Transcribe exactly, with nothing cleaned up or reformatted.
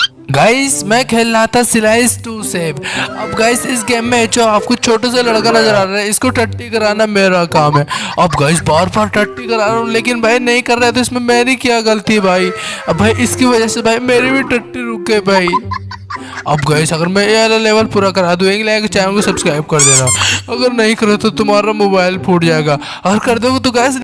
Guys मैं खेल रहा था स्लाइस टू सेव। अब गाइस इस गेम में जो आपको छोटे से लड़का नजर आ रहा है, इसको टट्टी कराना मेरा काम है। अब गाइस बार बार टट्टी करा रहा हूँ, लेकिन भाई नहीं कर रहा है, तो इसमें मेरी क्या गलती भाई। अब भाई इसकी वजह से भाई मेरी भी टट्टी रुक गई भाई। अब गाइस अगर मैं ये वाला लेवल पूरा करा दूँ, एक लाइक चैनल को सब्सक्राइब कर देना। अगर नहीं करो तो तुम्हारा मोबाइल फूट जाएगा, और कर दोगे तो गाइस